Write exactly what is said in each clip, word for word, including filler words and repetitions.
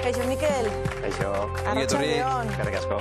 Kaixo, Mikel. Kaixo. Arratsaldeon. Eskerrik asko.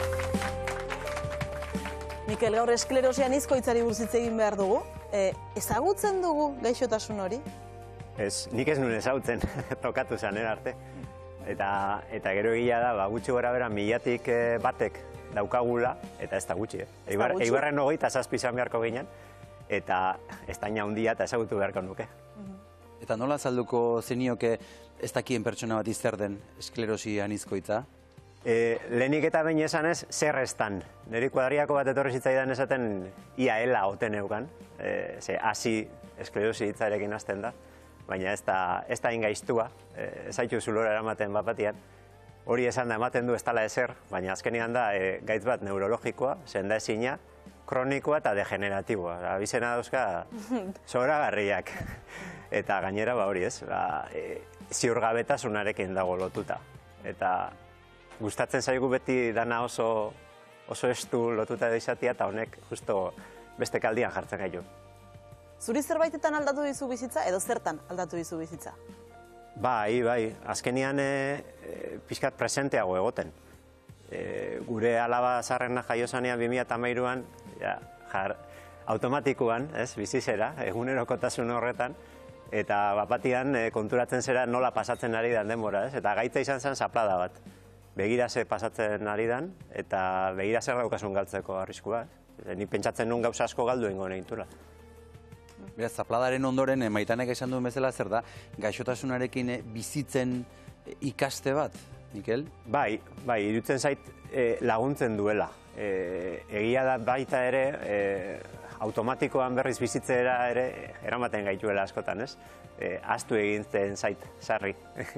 Mikel, gaur esklerosian izkoitzari buruz hitz egin behar dugu. Ezagutzen dugu gaixotasun hori? Ez, nik ez nuen ezagutzen, tokatu zanen arte. Eta, eta gero egia da, ba, gutxi gora bera milatik batek daukagula, eta ez da gutxi. Eh? Eibar, eibarren hogeita zazpi izan beharko ginen, eta ez da handia eta ezagutu beharko nuke. Eta nola azalduko zenioke ez dakien pertsona bat izter den esklerosi anizkoitza? E, lehenik eta behin esanez, zer estan. Neri kuadriako bat etorri zitzaidan esaten ia ela oten eukan. E, ze hasi esklerosi hitzarekin hasten da, baina ez da, ez da ingaiztua. E, ez haitu zulora eramaten bat batian. Hori esan da ematen du ez dala ezer, baina azkenian da e, gaitz bat neurologikoa, senda ezina, kronikoa eta degeneratiboa. Abizena dauzka zoragarriak. Eta gainera ba hori ez, ba, e, ziurgabetasunarekin dago lotuta. Eta gustatzen zaigu beti dana oso, oso estu lotuta da izatea, eta honek justo beste kaldian jartzen gaitu. Zuri zerbaitetan aldatu dizu bizitza, edo zertan aldatu dizu bizitza? Bai, bai, azkenian e, e, pixkat presenteago egoten. E, gure alaba zarrena jaio zanean bi mila hamairuan, ja, jar, automatikoan, ez, bizizera, egunerokotasun horretan, eta bapatian e, konturatzen zera nola pasatzen ari dan denbora, ez? Eta gaitza izan zen zaplada bat. Begirase pasatzen ari dan, eta begirase daukasun galtzeko arriskua. Ni pentsatzen nun gauza asko galdu ingo negintura. Beraz, zapladaren ondoren, Maitanek esan duen bezala, zer da, gaixotasunarekin bizitzen ikaste bat, Mikel? Bai, bai, irutzen zait laguntzen duela. Egia da baita ere, automatikoan berriz bizitzera ere eramaten gaituela askotan, ez? Aztu egintzen zait, sarri.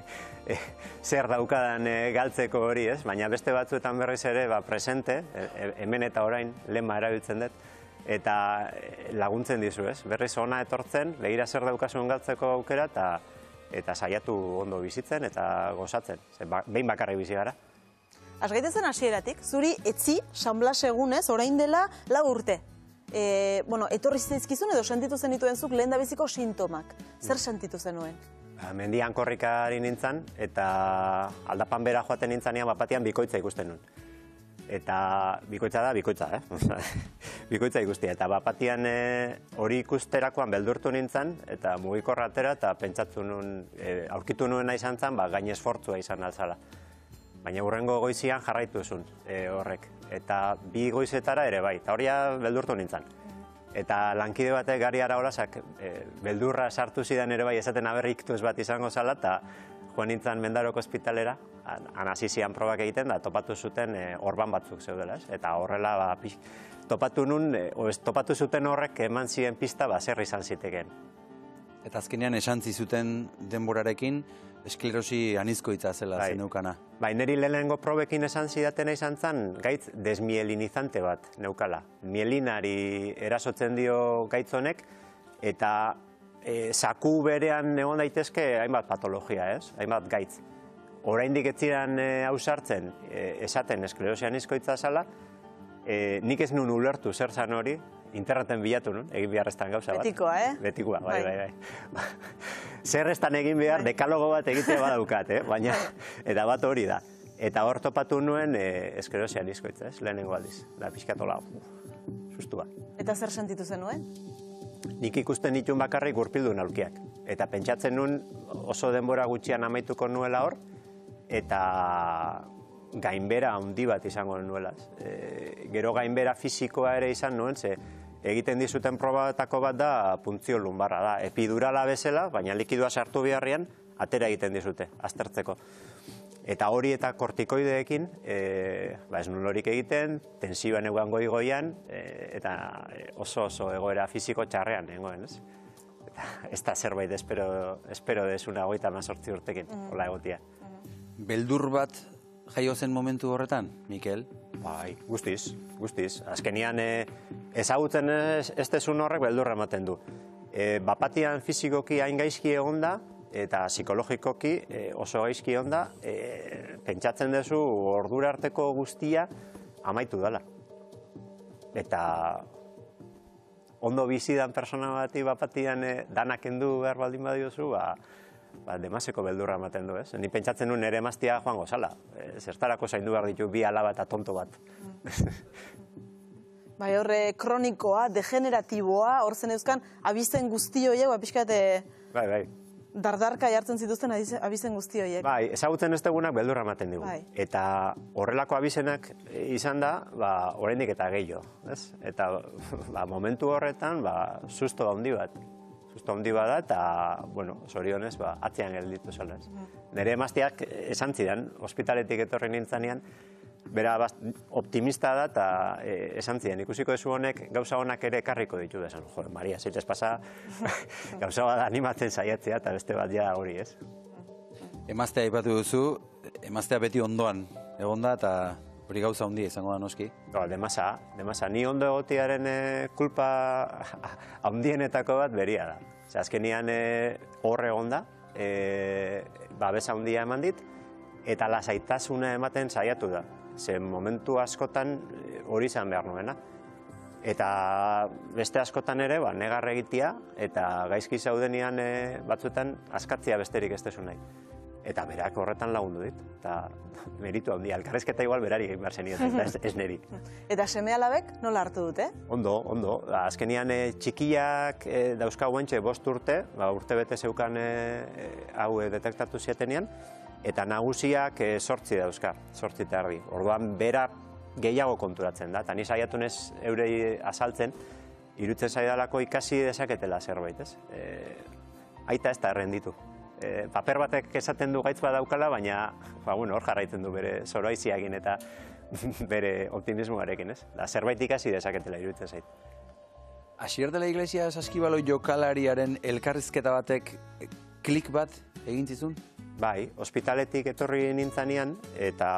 Zer daukadan galtzeko hori, ez? Baina beste batzuetan berriz ere presente, hemen eta orain lema erabiltzen dut, eta laguntzen dizu, ez? Berriz ona etortzen, begira zer daukasun galtzeko aukera, eta saiatu ondo bizitzen eta gozatzen. Behin bakarrik bizi gara. Az gaitezen hasieratik, zuri etzi, San Blas egunez, orain dela lau urte. Bueno, etorri zaizkizun edo sentitu zenituen zuk lehen da biziko sintomak. Zer sentitu zenuen? Mendian korrikari nintzen, eta aldapan bera joaten nintzanean bapatian bikoitza ikusten nun. Eta bikoitza da, bikoitza, eh? Bikoitza ikustia. Eta bapatian hori ikusterakoan beldurtu nintzen, eta mugikorra atera, eta pentsatu nun, aurkitu nuena izan zen, gain esfortzua izan alzala. Baina hurrengo goizian jarraitu zuen horrek. Eta bi goizetara ere bai, eta horia beldurtu nintzen. Eta lankide batek Gari Araolasak beldurra sartu zidan ere bai esaten aber iktus bat izango zala, eta joan nintzen Mendaroko ospitalera, hasi zian probak egiten, da topatu zuten orban batzuk zeudela, eta horrela topatu nun, topatu zuten horrek eman ziren pista zer izan zitekeen. Eta azkenean esan zizuten denborarekin, esklerosi anizkoitza zela zeneukana. Bai, niri lehenengo probekin esan zidatena izan zen, gaitz desmielinizante bat neukala. Mielinari erasotzen dio gaitz honek, eta zaku berean egon daitezke hainbat patologia, ez? Hainbat gaitz. Oraindik ez ziren ausartzen esaten esklerosi anizkoitza zela, nik ez nun ulertu zer zan hori, interneten bilatu nun, egin beharreztan gauza bat. Betikoa, eh? Betikoa, bai, bai, bai. Zer estan egin behar, dekalogo bat egitea badaukat, eh? Baina, eta bat hori da. Eta hor topatu nuen esklerosi anizkoitza, ez? Lehenengo aldiz. Da, pixkatola, sustu bat. Eta zer sentitu zenuen? Nik ikusten ditun bakarrik gurpildu aulkiak. Eta pentsatzen nuen oso denbora gutxian amaituko nuela hor, eta gainbera handi bat izango nuelaz. Gero gainbera fisikoa ere izan nuen, ze egiten dizuten probatako bat da puntzio lumbarra da. Epidurala bezala, baina likidua sartu beharrian, atera egiten dizute, aztertzeko. Eta hori eta kortikoideekin, ez nuen horik egiten, tensioan eguan goi-goian, eta oso oso egoera fisiko txarrean egoen, ez? Ez da zerbait espero desuna goita mazortzi urtekin, hola egotia. Beldur bat jaio zen momentu horretan, Mikel? Bai, guztiz, guztiz. Azkenian ezagutzen ez desun horrek beldurra ematen du. Bapatian fizikoki hain gaizki egon da, eta psikologikoki oso gaizki egon da, pentsatzen duzu ordura arteko guztia amaitu dela. Eta ondo bizidan persona bati bapatian danak endu behar baldin badiozu, ba, demaseko beldurra ematen du, ez? Ni pentsatzen nuen ere emaztia joango zala. E, zertarako zaindu behar ditu bi alaba eta tonto bat. Bai, horre kronikoa, degeneratiboa, hor zen euskan, abizen guzti horiek, ba, pixkat, bai, bai. dardarka jartzen zituzten abizen guzti horiek. Bai, ezagutzen ez dugunak beldurra ematen digu. Bai. Eta horrelako abizenak izan da, ba, oraindik eta gehiago, ez? Eta ba, momentu horretan, ba, susto handi bat. Susto handi bat da, eta, bueno, zorionez, ba, atzean gelditu zela, ez? Nire emazteak esan zidan, ospitaletik etorri nintzanean, bera optimista da, eta e, esan zidan, ikusiko ezu honek gauza honak ere ekarriko ditu desan. Jo, Maria, zeitez pasa, gauza bat animatzen saiatzea, eta beste bat ja hori, ez? Emaztea aipatu duzu, emaztea beti ondoan egonda, eta hori gauza handia izango da noski. No, demasa, demasa. Ni ondo egotearen e, kulpa handienetako bat beria da. Zer, azkenian e, horre egonda, e, babesa handia eman dit, eta lasaitasuna ematen saiatu da. Ze momentu askotan hori izan behar nuena. Eta beste askotan ere, ba, negar egitea, eta gaizki zaudenean e, batzuetan askatzea besterik ez desu nahi. Eta berak horretan lagundu dit. Eta meritu handia, elkarrizketa igual berari egin behar zenioten, ez, ez neri. Eta seme alabek nola hartu dute? Ondo, ondo. Azkenian e, txikiak e, dauzka guentxe bost urte, ba, urte bete zeukan e, hau e, detektatu ziatenean, eta nagusiak e, sortzi dauzka, sortzi eta erdi. Orduan, bera gehiago konturatzen da, eta ni saiatu nez eurei azaltzen, irutzen zaidalako ikasi dezaketela zerbait, ez? E, aita ez da errenditu. E, paper batek esaten du gaitz bat daukala, baina ba, bueno, hor jarraitzen du bere zoroaiziakin eta bere optimismoarekin, ez? Da, zerbait ikasi dezaketela irutzen zait. Asier de la Iglesia Saskibalo jokalariaren elkarrizketa batek klik bat egin zizun? Bai, ospitaletik etorri nintzanean, eta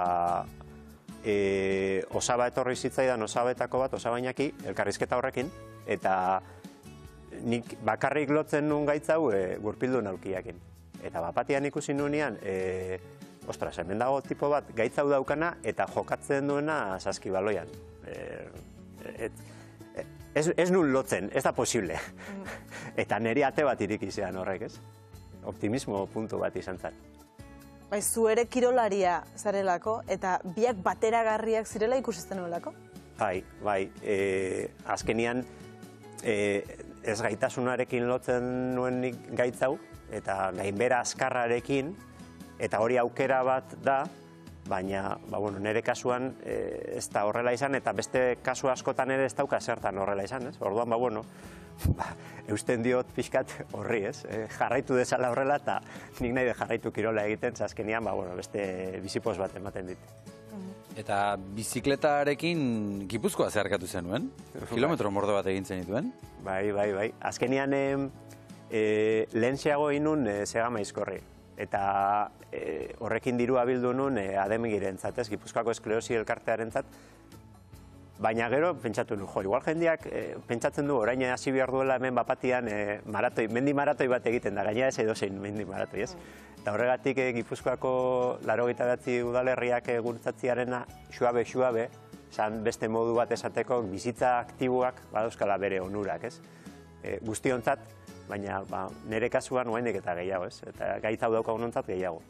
e, osaba etorri zitzaidan osabetako bat, osabainaki, elkarrizketa horrekin, eta nik bakarrik lotzen nun gaitz hau e, gurpildu naukiakin. Eta bapatian ikusi nunean, e, ostras, hemen dago tipo bat gaitz hau daukana, eta jokatzen duena Saskibaloian. E, et, ez, ez nun lotzen, ez da posible. Eta niri ate bat irikizean horrek, ez? Optimismo puntu bat izan zen. Bai, zu ere kirolaria zarelako, eta biak bateragarriak zirela ikusten nuelako? Bai, bai. E, azkenian e, ez gaitasunarekin lotzen nuen nik gaitz hau, eta gainbera azkarrarekin, eta hori aukera bat da, baina ba, bueno, nire kasuan e, ez da horrela izan, eta beste kasu askotan ere ez dauka zertan horrela izan, ez? Orduan, ba, bueno, ba, eusten diot pixkat horri, ez? E, jarraitu dezala horrela, eta nik nahi de jarraitu kirola egiten, azkenian, ba, bueno, beste bizipoz bat ematen dit. Eta bizikletarekin Gipuzkoa zeharkatu zenuen? Kilometro mordo bat egin zenituen? Bai, bai, bai. Azkenian e, e, lehentxeago inun e, Segama izkorri. Eta e, horrekin dirua bildu nun e, ademigirentzat, ez? Gipuzkoako esklerosi elkartearentzat. Baina gero, pentsatu nu, jo, igual jendeak e, pentsatzen du, orain hasi behar duela hemen bapatian e, maratoi, mendi maratoi bat egiten da, gaina ez edozein mendi maratoi, ez? Eta horregatik e, Gipuzkoako laurogeita bederatzi udalerriak e, gurutzatziarena xuabe-xuabe, zan beste modu bat esateko, bizitza aktiboak badauzkala bere onurak, ez? E, guztiontzat, baina ba, nire kasuan oraindik eta gehiago, ez? Eta gaitza hau daukagunontzat gehiago.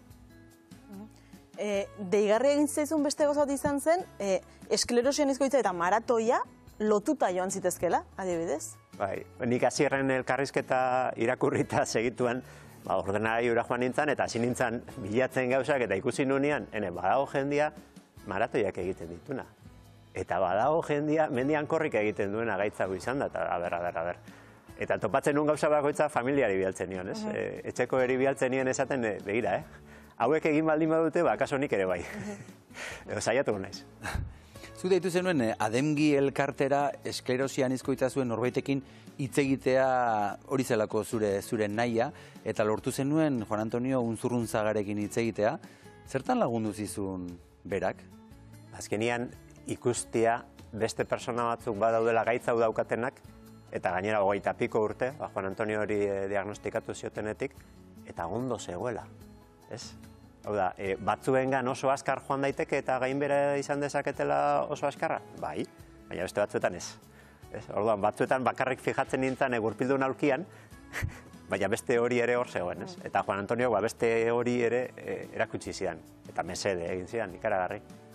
E, deigarri egin zaizun beste gozat izan zen, e, esklerosian izkoitza eta maratoia lotuta joan zitezkela, adibidez? Bai, nik hasierren elkarrizketa irakurrita segituan, ba, ordenari ura joan nintzen, eta hasi nintzen bilatzen gauzak, eta ikusi nunean, ene, badago jendia maratoiak egiten dituna. Eta badago jendia mendian korrik egiten duena gaitzago izan da, eta a ber, a ber, a ber. Eta topatzen nun gauza bakoitza familiari bialtzen nion, ez? Uh -huh. e, etxeko eri bialtzen nion esaten, e, begira, eh? Hauek egin baldin badute, ba, kaso nik ere bai. Edo saiatu naiz. Zu deitu zenuen, eh, ademgi elkartera esklerosian izkoitza zuen norbaitekin hitz egitea hori zelako zure zure nahia, eta lortu zenuen Juan Antonio Unzurrunzagarekin hitz egitea. Zertan lagundu zizun berak? Azkenian ikustia beste persona batzuk badaudela gaitza hau daukatenak, eta gainera hogeita piko urte, ba, Juan Antonio hori e, diagnostikatu ziotenetik, eta ondo zegoela, ez? Hau da, e, batzuengan oso azkar joan daiteke eta gainbera izan dezaketela oso azkarra? Bai, baina beste batzuetan ez. ez? Orduan, batzuetan bakarrik fijatzen nintzen e, gurpildun aulkian, baina beste hori ere hor zegoen, ez? Eta Juan Antonio ba, beste hori ere erakutsi zidan, eta mesede egin zidan, ikaragarri.